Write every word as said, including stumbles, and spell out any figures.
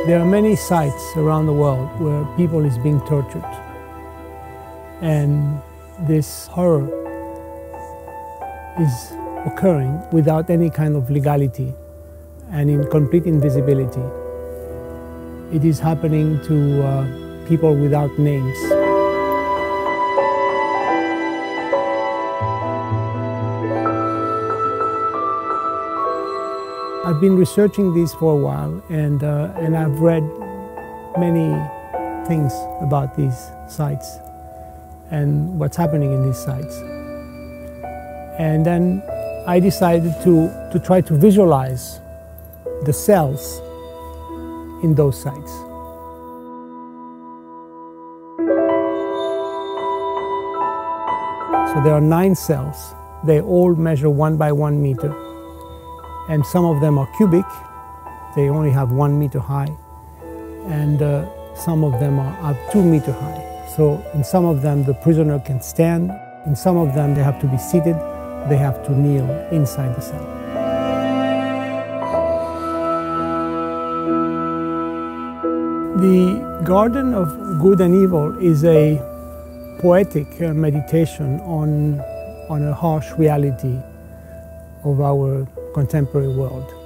There are many sites around the world where people is being tortured. And this horror is occurring without any kind of legality and in complete invisibility. It is happening to uh, people without names. I've been researching this for a while, and, uh, and I've read many things about these sites and what's happening in these sites. And then I decided to, to try to visualize the cells in those sites. So there are nine cells. They all measure one by one meter. And some of them are cubic. They only have one meter high. And uh, some of them are up two meter high. So in some of them, the prisoner can stand. In some of them, they have to be seated. They have to kneel inside the cell. The Garden of Good and Evil is a poetic uh, meditation on, on a harsh reality of our contemporary world.